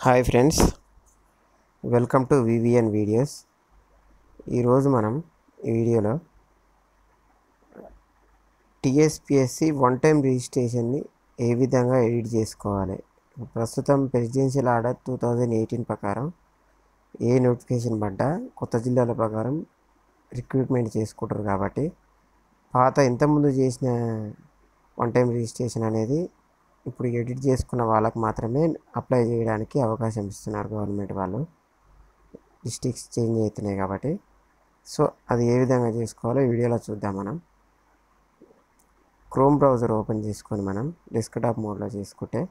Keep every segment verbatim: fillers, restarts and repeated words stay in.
Hi friends, welcome to V V N videos. ఈరోజు మనం ఈ వీడియోలో T S P S C one time రిజిస్ట్రేషన్ని ఏ విధంగా ఎడిట్ చేసుకోవాలి. ప్రస్తుతం presidential order two thousand eighteen ప్రకారం ఏ నోటిఫికేషన్ పడ్డా కొత్త జిల్లాల ప్రకారం రిక్రూట్మెంట్ చేసుకుంటారు కాబట్టి పాత ఇంతకుముందు చేసిన వన్ టైం రిజిస్ట్రేషన్ అనేది ఇప్పుడు ఎడిట్ చేసుకున్న వాళ్ళకి మాత్రమే అప్లై చేయడానికి అవకాశం ఇస్తున్నారు గవర్నమెంట్ వాళ్ళు. డిస్ట్రిక్ట్స్ చేంజ్ అవుతున్నాయి కాబట్టి సో అది ఏ విధంగా చేసుకోవాలో వీడియోలో చూద్దాం. మనం క్రోమ్ బ్రౌజర్ ఓపెన్ చేసుకొని మనం డెస్క్టాప్ మోడ్లో చేసుకుంటే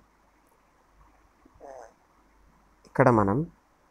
ఇక్కడ మనం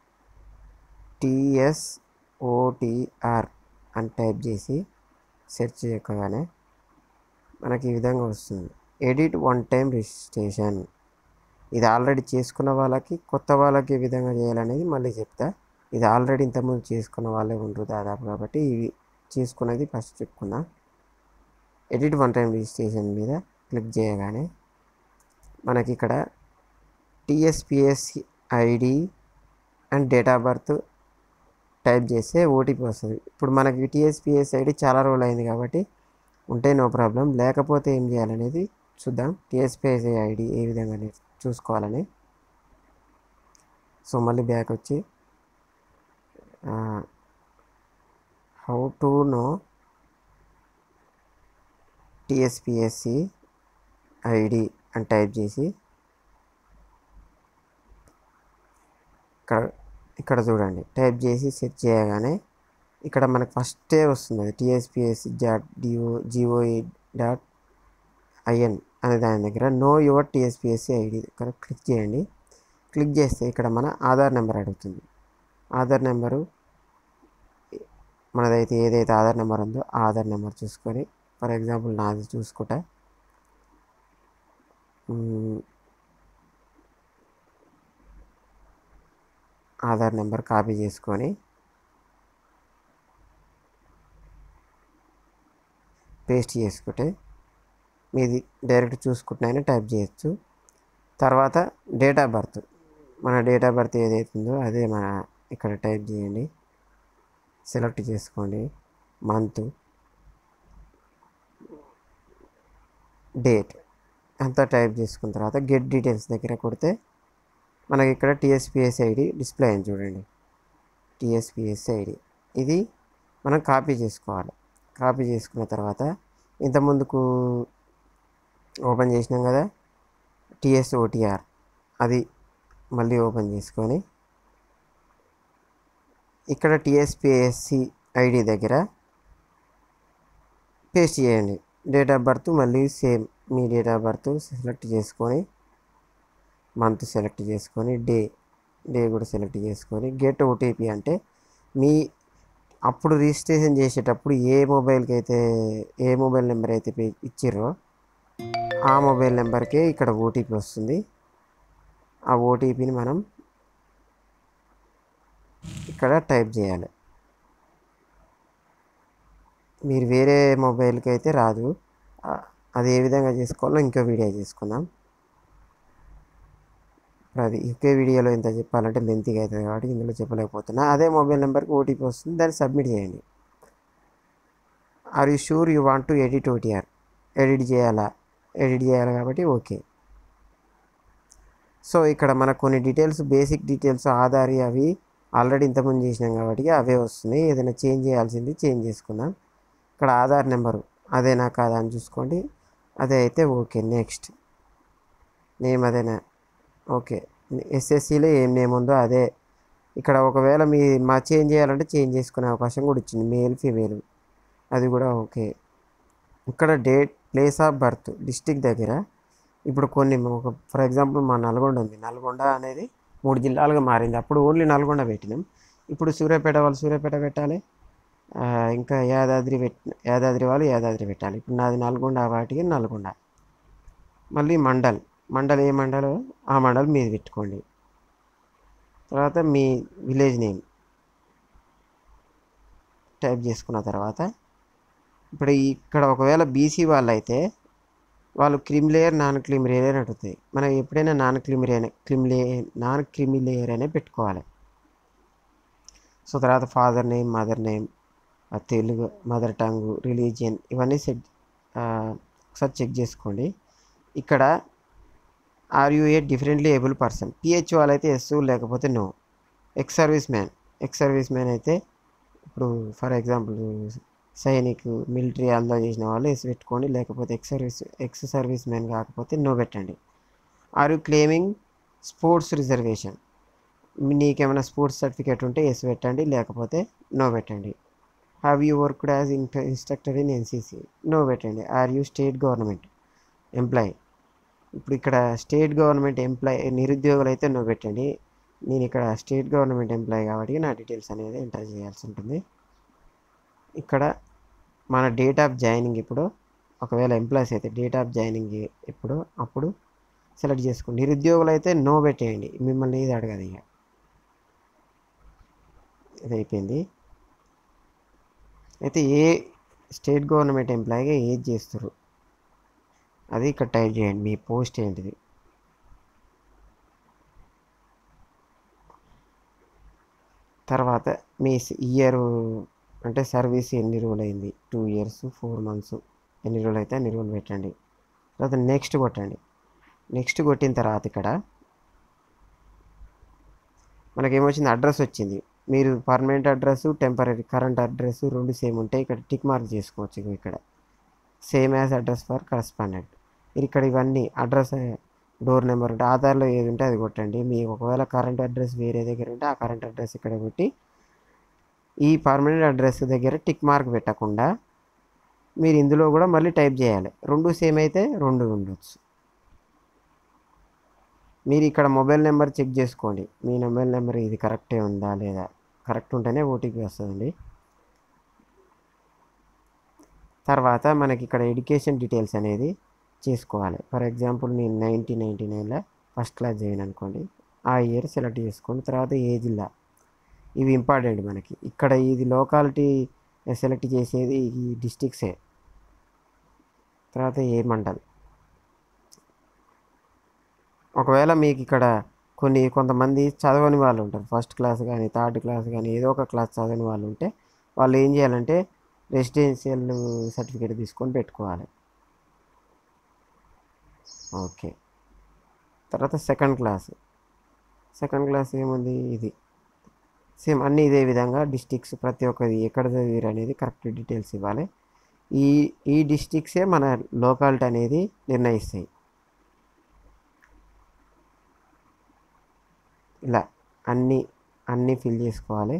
టీఎస్ఓటీఆర్ అని టైప్ చేసి సెర్చ్ చేయగానే మనకి ఈ విధంగా వస్తుంది, ఎడిట్ వన్ టైం రిజిస్ట్రేషన్. ఇది ఆల్రెడీ చేసుకున్న వాళ్ళకి కొత్త వాళ్ళకి ఏ విధంగా చేయాలనేది మళ్ళీ చెప్తా. ఇది ఆల్రెడీ ఇంతకుముందు చేసుకున్న వాళ్ళే ఉండరు దాదాపు కాబట్టి ఇవి చేసుకునేది ఫస్ట్ చెప్పుకుందాం. ఎడిట్ వన్ టైం రిజిస్ట్రేషన్ మీద క్లిక్ చేయగానే మనకి ఇక్కడ TSPSC ID and date of birth type చేస్తే ఓటీపీ వస్తుంది. ఇప్పుడు మనకి టీఎస్పిఎస్సి ఐడి చాలా రోజులు అయింది కాబట్టి ఉంటే నో ప్రాబ్లం, లేకపోతే ఏం చేయాలనేది చూద్దాం. టీఎస్పీఎస్సీ ఐడి ఏ విధంగా చూసుకోవాలని. సో మళ్ళీ బ్యాక్ వచ్చి how to know TSPSC ID అని టైప్ చేసి ఇక్కడ ఇక్కడ చూడండి టైప్ చేసి సెర్చ్ చేయగానే ఇక్కడ మనకు ఫస్టే వస్తుంది అది టీఎస్పీఎస్సీ డాట్ డిఓ జిఓఈ డాట్ ఐఎన్ అనే దాని దగ్గర నో యువర్ టీఎస్పీఎస్సీ ఐడి ఇక్కడ క్లిక్ చేయండి. క్లిక్ చేస్తే ఇక్కడ మన ఆధార్ నెంబర్ అడుగుతుంది. ఆధార్ నెంబరు మనదైతే ఏదైతే ఆధార్ నెంబర్ ఉందో ఆ ఆధార్ నెంబర్ చూసుకొని, ఫర్ ఎగ్జాంపుల్ నాది చూసుకుంటా, ఆధార్ నెంబర్ కాపీ చేసుకొని పేస్ట్ చేసుకుంటే మీది డైరెక్ట్ చూసుకుంటున్నాయని టైప్ చేయొచ్చు. తర్వాత డేట్ ఆఫ్ బర్త్, మన డేట్ ఆఫ్ బర్త్ ఏదైతుందో అదే మన ఇక్కడ టైప్ చేయండి. సెలెక్ట్ చేసుకోండి మంత్, డేట్ అంతా టైప్ చేసుకున్న తర్వాత గెట్ డీటెయిల్స్ దగ్గర కొడితే మనకి ఇక్కడ టీఎస్పీఎస్సీ ఐడి డిస్ప్లే అయింది చూడండి. టీఎస్పీఎస్సీ ఐడి ఇది మనం కాపీ చేసుకోవాలి. కాపీ చేసుకున్న తర్వాత ఇంతకుముందుకు ఓపెన్ చేసినాం కదా టీఎస్ఓటీఆర్, అది మళ్ళీ ఓపెన్ చేసుకొని ఇక్కడ టీఎస్పీఎస్సీ ఐడి దగ్గర పేస్ట్ చేయండి. డేట్ ఆఫ్ బర్త్ మళ్ళీ సేమ్ మీ డేట్ ఆఫ్ బర్త్ సెలెక్ట్ చేసుకొని, మంత్ సెలెక్ట్ చేసుకొని, డే డే కూడా సెలెక్ట్ చేసుకొని గెట్ ఓటీపీ అంటే మీ అప్పుడు రిజిస్ట్రేషన్ చేసేటప్పుడు ఏ మొబైల్కి అయితే ఏ మొబైల్ నెంబర్ అయితే ఇచ్చిర్రో ఆ మొబైల్ నెంబర్కే ఇక్కడ ఓటీపీ వస్తుంది. ఆ ఓటీపీని మనం ఇక్కడ టైప్ చేయాలి. మీరు వేరే మొబైల్కి అయితే రాదు. అది ఏ విధంగా చేసుకోవాలో ఇంకో వీడియో చేసుకుందాం. అది ఇంకే వీడియోలో ఇంత చెప్పాలంటే లెంతీగా అవుతుంది కాబట్టి ఇందులో చెప్పలేకపోతున్నా. అదే మొబైల్ నెంబర్కి ఓటీపీ వస్తుంది, దాన్ని సబ్మిట్ చేయండి. Are you sure you want to edit OTR, edit చేయాలా ఎడిట్ చేయాలి కాబట్టి ఓకే. సో ఇక్కడ మనకు కొన్ని డీటెయిల్స్, బేసిక్ డీటెయిల్స్ ఆధార్ అవి ఆల్రెడీ ఇంతకుముందు చేసినాం కాబట్టి అవే వస్తున్నాయి. ఏదైనా చేంజ్ చేయాల్సింది చేంజ్ చేసుకుందాం. ఇక్కడ ఆధార్ నెంబరు అదేనా కాదా అని చూసుకోండి. అదే అయితే ఓకే. నెక్స్ట్ నేమ్ అదేనా ఓకే. ఎస్ఎస్సిలో ఏం నేమ్ ఉందో అదే. ఇక్కడ ఒకవేళ మీ మా చేంజ్ చేయాలంటే చేంజ్ చేసుకునే అవకాశం కూడా ఇచ్చింది, మేల్ ఫీమేల్, అది కూడా ఓకే. ఇక్కడ date, place of birth, district దగ్గర ఇప్పుడు కొన్ని ఒక ఫర్ ఎగ్జాంపుల్ మా నల్గొండ ఉంది. నల్గొండ అనేది మూడు జిల్లాలుగా మారింది. అప్పుడు ఓన్లీ నల్గొండ పెట్టినాం. ఇప్పుడు సూర్యాపేట వాళ్ళు సూర్యాపేట పెట్టాలి, ఇంకా యాదాద్రి పెట్ యాదాద్రి వాళ్ళు యాదాద్రి పెట్టాలి. ఇప్పుడు నాది నల్గొండ వాటికి నల్గొండ. మళ్ళీ మండల్ మండల్ ఏ మండల్ ఆ మండల్ మీది పెట్టుకోండి. తర్వాత మీ విలేజ్ నేమ్ టైప్ చేసుకున్న తర్వాత ఇప్పుడు ఇక్కడ ఒకవేళ బీసీ వాళ్ళు అయితే వాళ్ళు క్రిమి లేయర్ నాన్ క్రిమి లేయర్ అని అడుగుతాయి. మనం ఎప్పుడైనా నాన్ క్రిమి లేయర్ క్రిమి లే నాన్ క్రిమి లేయర్ అనే పెట్టుకోవాలి. సో తర్వాత father name, mother name, Telugu, mother tongue, religion ఇవన్నీ సెట్ ఒకసారి చెక్ చేసుకోండి. ఇక్కడ are you a differently able person, PH వాళ్ళైతే ఎస్, లేకపోతే no. Ex service man, ex service man అయితే ఇప్పుడు ఫర్ ఎగ్జాంపుల్ సైనిక్, మిలిటరీ అందులో చేసిన వాళ్ళు ఎస్ పెట్టుకోండి, లేకపోతే ex service ex service man కాకపోతే నో పెట్టండి. Are you claiming sports reservation, నీకేమైనా స్పోర్ట్స్ సర్టిఫికేట్ ఉంటే ఎస్ పెట్టండి, లేకపోతే నో పెట్టండి. Have you worked as instructor in NCC, no పెట్టండి. Are you state government employee, ఇప్పుడు ఇక్కడ స్టేట్ గవర్నమెంట్ ఎంప్లాయీ నిరుద్యోగులు అయితే నో పెట్టండి. నేను ఇక్కడ స్టేట్ గవర్నమెంట్ ఎంప్లాయీ కాబట్టి నా డీటెయిల్స్ అనేది ఎంటర్ చేయాల్సి ఉంటుంది. ఇక్కడ మన డేట్ ఆఫ్ జాయినింగ్ ఇప్పుడు ఒకవేళ ఎంప్లాయీస్ అయితే డేట్ ఆఫ్ జాయినింగ్ ఎప్పుడు అప్పుడు సెలెక్ట్ చేసుకోండి. నిరుద్యోగులు అయితే నో పెట్టేయండి, మిమ్మల్ని ఇది అడగదు. ఇక ఇది అయిపోయింది. అయితే ఏ స్టేట్ గవర్నమెంట్ ఎంప్లాయీగా ఏది చేస్తారు అది ఇక్కడ టైప్ చేయండి, మీ పోస్ట్ ఏంటిది. తర్వాత మీ ఇయర్ అంటే సర్వీస్ ఎన్ని రోజులు అయింది, టూ ఇయర్స్ ఫోర్ మంత్స్ ఎన్ని రోజులు అయితే అన్ని రోజులు పెట్టండి. తర్వాత నెక్స్ట్ కొట్టండి. నెక్స్ట్ కొట్టిన తర్వాత ఇక్కడ మనకేమొచ్చింది, అడ్రస్ వచ్చింది. మీరు permanent address, temporary current address రెండు సేమ్ ఉంటాయి. ఇక్కడ టిక్ మార్క్ చేసుకోవచ్చు. ఇక్కడ same as address for correspondent. మీరు ఇక్కడ ఇవన్నీ అడ్రస్, డోర్ నెంబర్ ఉంటే ఆధార్లో ఏది ఉంటే అది కొట్టండి. మీ ఒకవేళ కరెంట్ అడ్రస్ వేరే దగ్గర ఉంటే ఆ కరెంట్ అడ్రస్ ఇక్కడ కొట్టి ఈ పర్మనెంట్ అడ్రస్ దగ్గర టిక్ మార్క్ పెట్టకుండా మీరు ఇందులో కూడా మళ్ళీ టైప్ చేయాలి. రెండు సేమ్ అయితే రెండు ఉండొచ్చు. మీరు ఇక్కడ మొబైల్ నెంబర్ చెక్ చేసుకోండి, మీ మొబైల్ నెంబర్ ఇది కరెక్టే ఉందా లేదా. కరెక్ట్ ఉంటేనే ఓటీపీ వస్తుందండి. తర్వాత మనకి ఇక్కడ ఎడ్యుకేషన్ డీటెయిల్స్ అనేది చేసుకోవాలి. ఫర్ ఎగ్జాంపుల్ నేను నైన్టీన్ నైంటీ నైన్లో ఫస్ట్ క్లాస్ జాయిన్ అనుకోండి, ఆ ఇయర్ సెలెక్ట్ చేసుకోండి. తర్వాత ఏ జిల్లా, ఇవి ఇంపార్టెంట్ మనకి. ఇక్కడ ఇది లోకాలిటీ సెలెక్ట్ చేసేది ఈ డిస్టిక్సే. తర్వాత ఏ మండల్. ఒకవేళ మీకు ఇక్కడ కొన్ని కొంతమంది చదవని వాళ్ళు ఉంటారు, ఫస్ట్ క్లాస్ కానీ థర్డ్ క్లాస్ కానీ ఏదో ఒక క్లాస్ చదవని వాళ్ళు ఉంటే వాళ్ళు ఏం చేయాలంటే రెసిడెన్షియల్ సర్టిఫికేట్ తీసుకొని పెట్టుకోవాలి. ఓకే. తర్వాత సెకండ్ క్లాస్, సెకండ్ క్లాస్ ఏముంది, ఇది సేమ్ అన్నీ ఇదే విధంగా డిస్టిక్స్ ప్రతి ఒక్కది ఎక్కడ చదివారు అనేది కరెక్ట్ డీటెయిల్స్ ఇవ్వాలి. ఈ ఈ డిస్టిక్సే మన లోకాలిటీ అనేది నిర్ణయిస్తాయి. ఇలా అన్నీ అన్నీ ఫిల్ చేసుకోవాలి.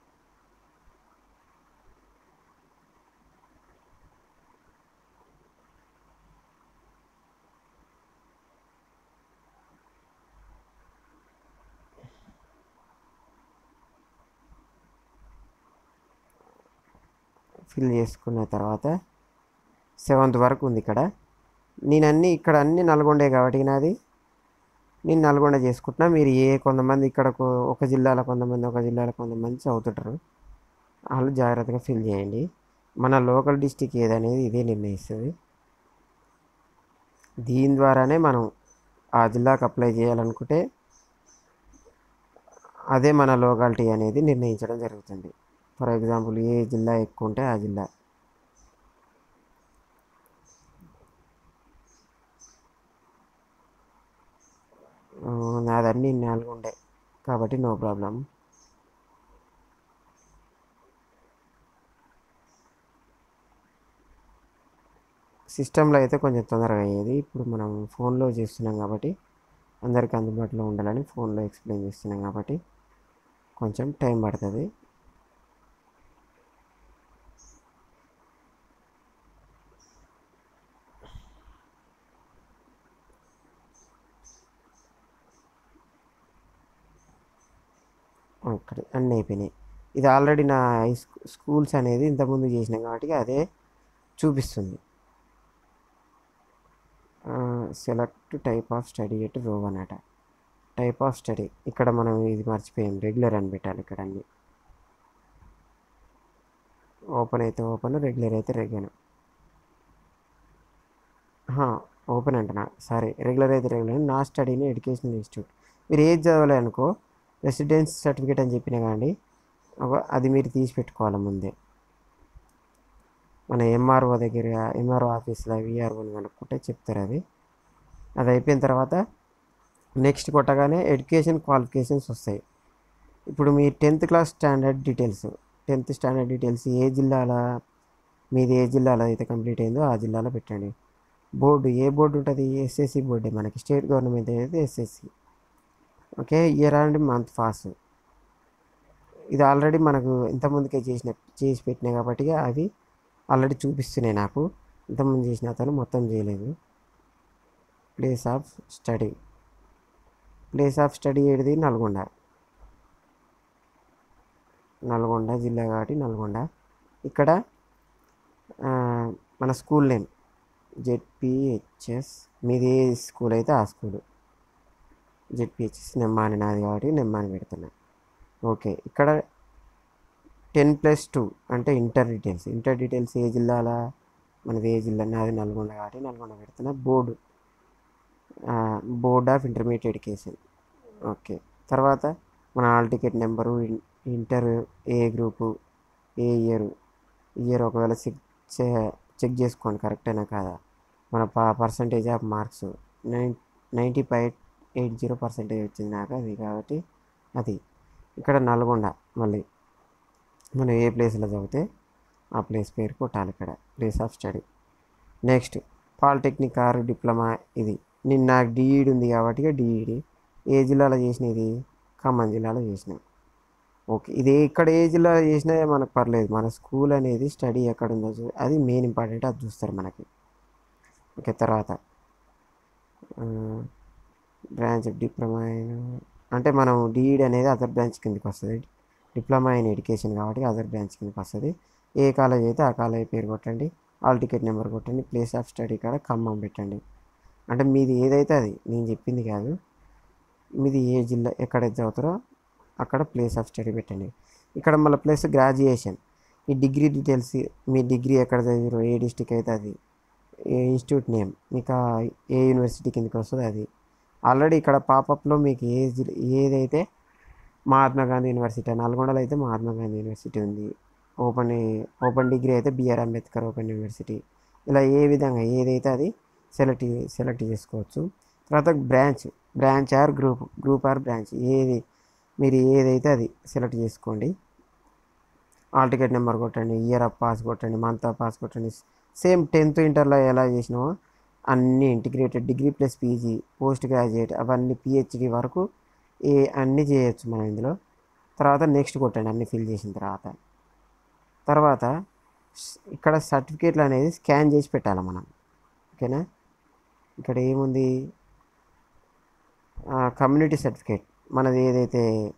ఫిల్ చేసుకున్న తర్వాత సెవెంత్ వరకు ఉంది ఇక్కడ. నేను అన్నీ ఇక్కడ అన్నీ నల్గొండే కాబట్టి నాది నేను నల్గొండ చేసుకుంటున్నా. మీరు ఏ కొంతమంది ఇక్కడ ఒక జిల్లాలో కొంతమంది ఒక జిల్లాలో కొంతమంది చదువుతుంటారు, వాళ్ళు జాగ్రత్తగా ఫిల్ చేయండి. మన లోకల్ డిస్టిక్ ఏదనేది ఇదే నిర్ణయిస్తుంది. దీని ద్వారానే మనం ఆ జిల్లాకు అప్లై చేయాలనుకుంటే అదే మన లోకాలిటీ అనేది నిర్ణయించడం జరుగుతుంది. ఫర్ ఎగ్జాంపుల్ ఏ జిల్లా ఎక్కువ ఉంటే ఆ జిల్లా. నాదన్నీ నల్గొండే కాబట్టి నో ప్రాబ్లం. సిస్టంలో అయితే కొంచెం తొందరగా అయ్యేది, ఇప్పుడు మనం ఫోన్లో చేస్తున్నాం కాబట్టి అందరికీ అందుబాటులో ఉండాలని ఫోన్లో ఎక్స్ప్లెయిన్ చేస్తున్నాం కాబట్టి కొంచెం టైం పడుతుంది. ఇక్కడ అన్నీ అయిపోయినాయి. ఇది ఆల్రెడీ నా స్కూల్స్ అనేది ఇంతకుముందు చేసినాం కాబట్టి అదే చూపిస్తుంది. Select type of study at row one అట. టైప్ ఆఫ్ స్టడీ ఇక్కడ మనం ఇది మర్చిపోయాం, రెగ్యులర్ అని పెట్టాలి. ఇక్కడ అన్నీ ఓపెన్ అయితే ఓపెన్, రెగ్యులర్ అయితే రెగ్యులర్. ఓపెన్ అంటున్నా సారీ రెగ్యులర్ అయితే రెగ్యులర్ నా స్టడీని ఎడ్యుకేషనల్ ఇన్స్టిట్యూట్. మీరు ఏది చదవలే అనుకో రెసిడెన్స్ సర్టిఫికేట్ అని చెప్పినా కానీ అది మీరు తీసి పెట్టుకోవాలి ముందే. మన ఎంఆర్ఓ దగ్గర ఎంఆర్ఓ ఆఫీస్లో విఆర్ఓని కనుక్కుంటే చెప్తారు అది. అది అయిపోయిన తర్వాత నెక్స్ట్ కొట్టగానే ఎడ్యుకేషన్ క్వాలిఫికేషన్స్ వస్తాయి. ఇప్పుడు మీ tenth class standard details tenth standard details ఏ జిల్లాలో మీది ఏ జిల్లాలో అయితే కంప్లీట్ అయిందో ఆ జిల్లాలో పెట్టండి. బోర్డు ఏ బోర్డు ఉంటుంది? ఎస్ఎస్సి బోర్డే మనకి స్టేట్ గవర్నమెంట్ అయితే SSC. Okay, year and month pass ఇది ఆల్రెడీ మనకు ఇంతకుముందుకే చేసిన చేసి పెట్టినాయి కాబట్టి అవి ఆల్రెడీ చూపిస్తున్నాయి నాకు. ఇంతకుముందు చేసిన అతను మొత్తం చేయలేదు. Place of study place of study ఏడిది? నల్గొండ. నల్గొండ జిల్లా కాబట్టి నల్గొండ. ఇక్కడ మన స్కూల్ నేమ్ జెడ్పిహెచ్ఎస్, మీది ఏ స్కూల్ అయితే ఆ స్కూలు జెడ్పిహెచ్ఎస్. నెమ్మాని నాది కాబట్టి నెమ్మాని పెడుతున్నా. ఓకే, ఇక్కడ టెన్ ప్లస్ టూ అంటే ఇంటర్ డీటెయిల్స్. ఇంటర్ డీటెయిల్స్ ఏ జిల్లాలా? మనది ఏ జిల్లా? నాది నల్గొండ కాబట్టి నల్గొండ పెడుతున్నా. Board board of intermediate education. Okay, తర్వాత మన హాల్ టికెట్ నెంబరు, ఇంటర్ ఏ గ్రూపు, ఏ ఇయర్ ఇయర్ ఒకవేళ చెక్ చెక్ చేసుకోండి కరెక్టేనా కాదా. మన ప percentage of marks nine ninety point eight zero percentage వచ్చింది నాకు అది కాబట్టి అది. ఇక్కడ నల్గొండ మళ్ళీ మనం ఏ ప్లేస్లో చదివితే ఆ ప్లేస్ పేరు కొట్టాలి ఇక్కడ, place of study. Next polytechnic or diploma. ఇది నేను నాకు డిఈడి ఉంది కాబట్టి డిఈడి ఏ జిల్లాలో చేసినది? ఖమ్మం జిల్లాలో చేసిన. ఓకే, ఇది ఇక్కడ ఏ జిల్లాలో చేసినా మనకు పర్లేదు. మన స్కూల్ అనేది స్టడీ ఎక్కడ ఉందో అది మెయిన్ ఇంపార్టెంట్, అది చూస్తారు మనకి. ఓకే, తర్వాత బ్రాంచ్ డిప్లొమా అంటే మనం డిఈడి అనేది అదర్ బ్రాంచ్ కిందకి వస్తుంది. డిప్లొమా ఇన్ ఎడ్యుకేషన్ కాబట్టి అదర్ బ్రాంచ్ కిందకి వస్తుంది. ఏ కాలేజ్ అయితే ఆ కాలేజ్ పేరు కొట్టండి, హాల్ టికెట్ నెంబర్ కొట్టండి, ప్లేస్ ఆఫ్ స్టడీ కాడ ఖమ్మం పెట్టండి. అంటే మీది ఏదైతే అది నేను చెప్పింది కాదు, మీది ఏ జిల్లా ఎక్కడైతే చదువుతారో అక్కడ ప్లేస్ ఆఫ్ స్టడీ పెట్టండి. ఇక్కడ మళ్ళీ ప్లస్ గ్రాడ్యుయేషన్, ఈ డిగ్రీ డీటెయిల్స్, మీ డిగ్రీ ఎక్కడ చదివారో ఏ డిస్టిక్ అయితే అది, ఏ ఇన్స్టిట్యూట్ నేమ్ మీకు ఏ యూనివర్సిటీ కిందకి వస్తుందో అది. ఆల్రెడీ ఇక్కడ పాపప్లో మీకు ఏ ఏదైతే మహాత్మా గాంధీ యూనివర్సిటీ, నల్గొండలో అయితే మహాత్మా గాంధీ యూనివర్సిటీ ఉంది. ఓపెన్ ఓపెన్ డిగ్రీ అయితే బిఆర్ అంబేద్కర్ ఓపెన్ యూనివర్సిటీ. ఇలా ఏ విధంగా ఏదైతే అది సెలెక్ట్ సెలెక్ట్ చేసుకోవచ్చు. తర్వాత branch branch or group group or branch ఏది మీరు ఏదైతే అది సెలెక్ట్ చేసుకోండి. హాల్ టికెట్ నెంబర్ కొట్టండి, ఇయర్ ఆఫ్ పాస్ కొట్టండి, మంత్ ఆఫ్ పాస్ కొట్టండి. సేమ్ టెన్త్ ఇంటర్లో ఎలా చేసినామో అన్నీ integrated degree plus PG post graduate అవన్నీ పిహెచ్డి వరకు ఏ అన్నీ చేయొచ్చు మనం ఇందులో. తర్వాత నెక్స్ట్ కొట్టండి అన్నీ ఫిల్ చేసిన తర్వాత. తర్వాత ఇక్కడ సర్టిఫికేట్లు అనేది స్కాన్ చేసి పెట్టాలి మనం. ఓకేనా, ఇక్కడ ఏముంది? కమ్యూనిటీ సర్టిఫికేట్ మనది ఏదైతే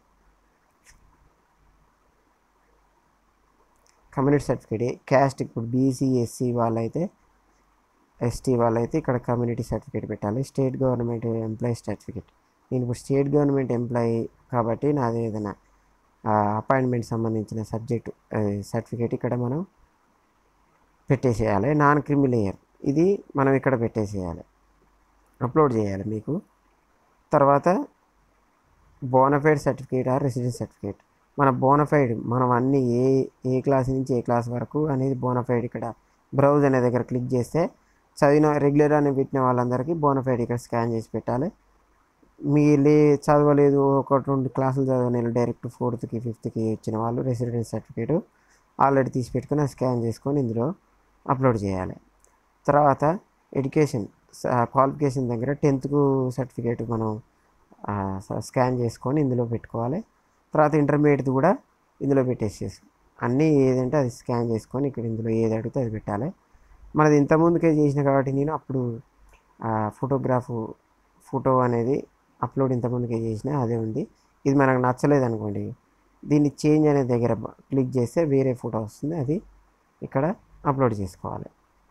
కమ్యూనిటీ సర్టిఫికేట్ క్యాస్ట్, ఇప్పుడు బీసీ ఎస్సీ వాళ్ళైతే ఎస్టీ వాళ్ళైతే ఇక్కడ కమ్యూనిటీ సర్టిఫికేట్ పెట్టాలి. స్టేట్ గవర్నమెంట్ ఎంప్లాయీ సర్టిఫికేట్, నేను ఇప్పుడు స్టేట్ గవర్నమెంట్ ఎంప్లాయీ కాబట్టి నాది ఏదైనా అపాయింట్మెంట్ సంబంధించిన సబ్జెక్టు సర్టిఫికేట్ ఇక్కడ మనం పెట్టేసేయాలి. నాన్ క్రిమి లేయర్ ఇది మనం ఇక్కడ పెట్టేసేయాలి, అప్లోడ్ చేయాలి మీకు. తర్వాత bonafide certificate or residence certificate, మన బోనఫైడ్ మనం అన్ని ఏ ఏ క్లాస్ నుంచి ఏ క్లాస్ వరకు అనేది బోనఫైడ్ ఇక్కడ బ్రౌజ్ అనే దగ్గర క్లిక్ చేస్తే చదివిన రెగ్యులర్ అని పెట్టిన వాళ్ళందరికీ బోనఫైడ్ ఇక్కడ స్కాన్ చేసి పెట్టాలి. మీ లే చదవలేదు ఒకటి రెండు క్లాసులు చదవలేదు డైరెక్ట్ ఫోర్త్కి ఫిఫ్త్కి వచ్చిన వాళ్ళు రెసిడెన్స్ సర్టిఫికేట్ ఆల్రెడీ తీసి పెట్టుకుని స్కాన్ చేసుకొని ఇందులో అప్లోడ్ చేయాలి. తర్వాత ఎడ్యుకేషన్ క్వాలిఫికేషన్ దగ్గర టెన్త్కు సర్టిఫికేట్ మనం స్కాన్ చేసుకొని ఇందులో పెట్టుకోవాలి. తర్వాత ఇంటర్మీడియట్ కూడా ఇందులో పెట్టేసేసి అన్నీ ఏదంటే అది స్కాన్ చేసుకొని ఇక్కడ ఇందులో ఏది అడిగితే అది పెట్టాలి. మనది ఇంతకుముందుకే చేసిన కాబట్టి నేను అప్పుడు ఫోటోగ్రాఫ్ ఫోటో అనేది అప్లోడ్ ఇంతకుముందుకే చేసిన అదే ఉంది. ఇది మనకు నచ్చలేదు అనుకోండి, దీన్ని చేంజ్ అనే దగ్గర క్లిక్ చేస్తే వేరే ఫోటో వస్తుంది, అది ఇక్కడ అప్లోడ్ చేసుకోవాలి.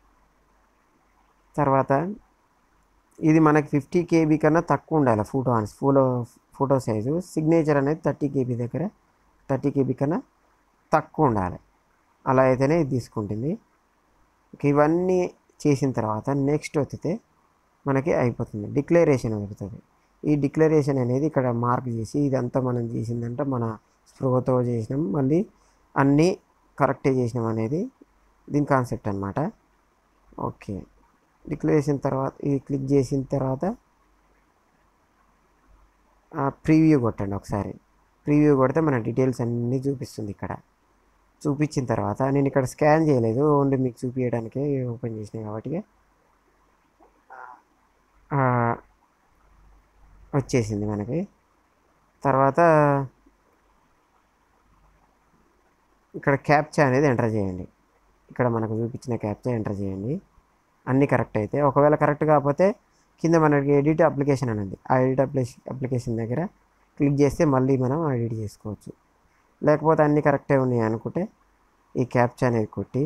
తర్వాత ఇది మనకి ఫిఫ్టీ కేబీ కన్నా తక్కువ ఉండాలి photo photo photo size. Signature అనేది థర్టీ కేబీ దగ్గర థర్టీ కేబీ కన్నా తక్కువ ఉండాలి, అలా అయితేనే ఇది తీసుకుంటుంది. ఇవన్నీ చేసిన తర్వాత నెక్స్ట్ వచ్చితే మనకి అయిపోతుంది. డిక్లరేషన్ పెడుతుంది. ఈ డిక్లరేషన్ అనేది ఇక్కడ మార్క్ చేసి ఇదంతా మనం చేసిందంటే మన స్పృహతో చేసినాం, మళ్ళీ అన్నీ కరెక్టే చేసినాం అనేది దీని కాన్సెప్ట్ అనమాట. ఓకే, డిక్లరేషన్ తర్వాత ఇది క్లిక్ చేసిన తర్వాత ప్రీవ్యూ కొట్టండి ఒకసారి. ప్రీవ్యూ కొడితే మన డీటెయిల్స్ అన్నీ చూపిస్తుంది. ఇక్కడ చూపించిన తర్వాత నేను ఇక్కడ స్కాన్ చేయలేదు, ఓన్లీ మీకు చూపించడానికే ఓపెన్ చేసినాయి కాబట్టి వచ్చేసింది మనకి. తర్వాత ఇక్కడ క్యాప్చా అనేది ఎంటర్ చేయండి. ఇక్కడ మనకు చూపించిన క్యాప్చా ఎంటర్ చేయండి. అన్నీ కరెక్ట్ అయితే, ఒకవేళ కరెక్ట్ కాకపోతే కింద మనకి ఎడిట్ అప్లికేషన్ అనేది, ఆ ఎడిట్ అప్లికేషన్ అప్లికేషన్ దగ్గర క్లిక్ చేస్తే మళ్ళీ మనం ఎడిట్ చేసుకోవచ్చు. లేకపోతే అన్నీ కరెక్టే ఉన్నాయి అనుకుంటే ఈ క్యాప్చా అనేది కొట్టి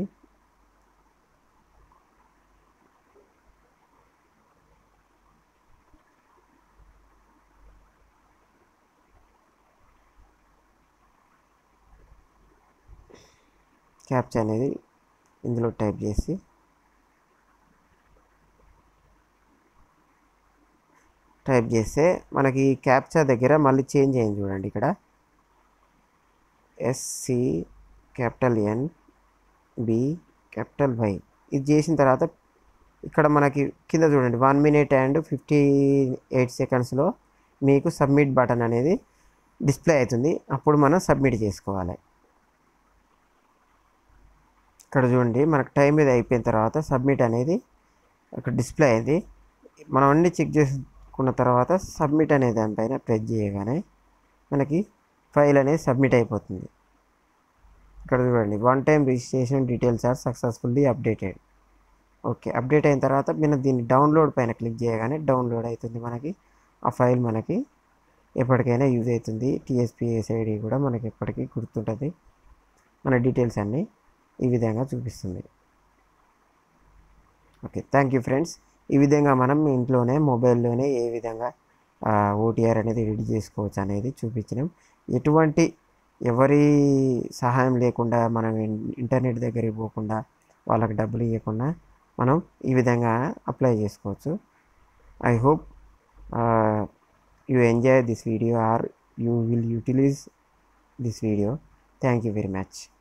క్యాప్చా అనేది ఇందులో టైప్ చేసి టైప్ చేస్తే మనకి క్యాప్చా దగ్గర మళ్ళీ చేంజ్ అయింది చూడండి. ఇక్కడ SC capital N B capital Y ఇది చేసిన తర్వాత ఇక్కడ మనకి కింద చూడండి one minute and fifty eight సెకండ్స్లో మీకు సబ్మిట్ బటన్ అనేది డిస్ప్లే అవుతుంది. అప్పుడు మనం సబ్మిట్ చేసుకోవాలి. ఇక్కడ చూడండి మనకు టైం మీద అయిపోయిన తర్వాత సబ్మిట్ అనేది అక్కడ డిస్ప్లే అయింది. మనం అన్నీ చెక్ చేసుకున్న తర్వాత సబ్మిట్ అనే దానిపైన ప్రెస్ చేయగానే మనకి ఫైల్ అనేది సబ్మిట్ అయిపోతుంది. ఇక్కడ చూడండి one time registration details are successfully updated. Okay, update అయిన తర్వాత నేను దీన్ని డౌన్లోడ్ పైన క్లిక్ చేయగానే డౌన్లోడ్ అవుతుంది. మనకి ఆ ఫైల్ మనకి ఎప్పటికైనా యూజ్ అవుతుంది. టీఎస్పీఎస్సీ ఐడి కూడా మనకి ఎప్పటికీ గుర్తుంటుంది. మన డీటెయిల్స్ అన్నీ ఈ విధంగా చూపిస్తుంది. Okay, thank you friends. ఈ విధంగా మనం ఇంట్లోనే మొబైల్లోనే ఏ విధంగా ఓటీఆర్ అనేది ఎడిట్ చేసుకోవచ్చు అనేది చూపించినాం. ఎటువంటి ఎవరి సహాయం లేకుండా మనం ఇంటర్నెట్ దగ్గరికి పోకుండా వాళ్ళకి డబ్బులు ఇవ్వకుండా మనం ఈ విధంగా అప్లై చేసుకోవచ్చు. I hope you enjoy this video or you will utilize this video. Thank you very much.